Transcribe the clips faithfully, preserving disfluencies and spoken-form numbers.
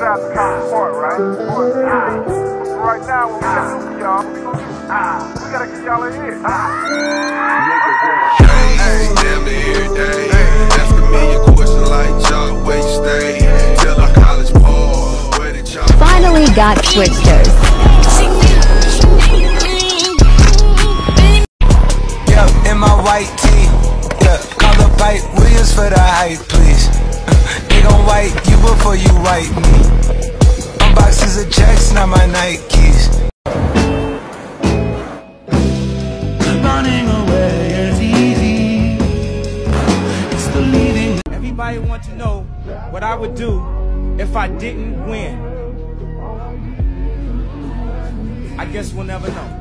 out to College Park, right? Ah. But right now, what we gotta do for y'all, what we gonna do? Ah. We gotta get y'all in here. Ah. Hey, damn near every day. Asking me a question like, y'all, where you stay? Tell our College Park, where did y'all finally got Twitsters. Yeah, in my white tee. Yeah, call the bite Williams for the hype, please. They gon' wipe you before you wipe me. Unboxes of checks, not my Nikes. Running away is easy. It's the leading. Everybody wants to know what I would do if I didn't win. I guess we'll never know.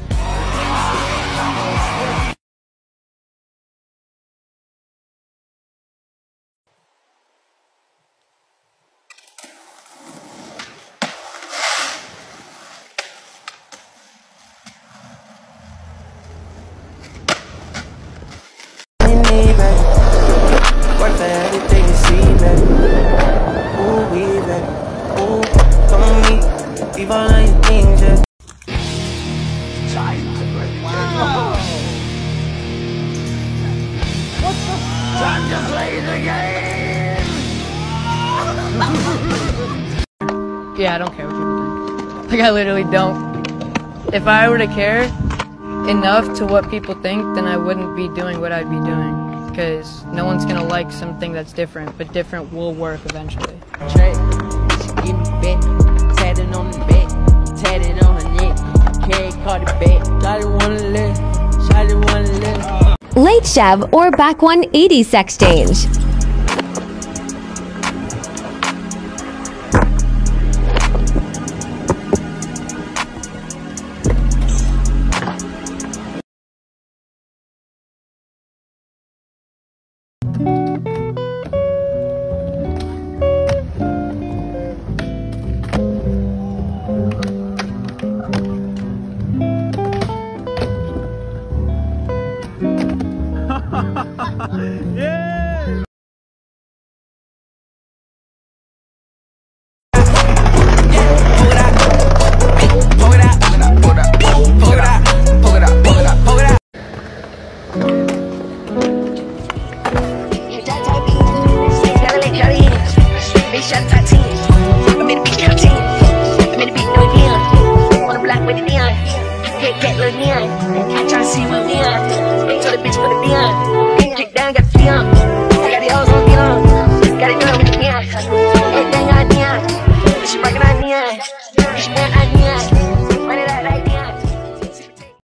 Work for everything you see, baby. Ooh, we, baby. Ooh, come on me. Leave all of your things, yeah. Wow. What the fuck? Time to play the game! Yeah, I don't care what people think. Like, I literally don't. If I were to care enough to what people think, then I wouldn't be doing what I'd be doing. Because no one's gonna like something that's different, but different will work eventually. Track, she give me back, tatted on the back, tatted on her neck, carry Cardi back, Shawty wanna live, Shawty wanna live. Late Chev or Back one eighty Sexchange. Yeah! I try to see what we on. Told the bitch put the beyond. Kick down, got the beyond. I got the hoes on beyond. Got it done with the beyond. Everything I neon. She breaking on neon. She wearing on neon.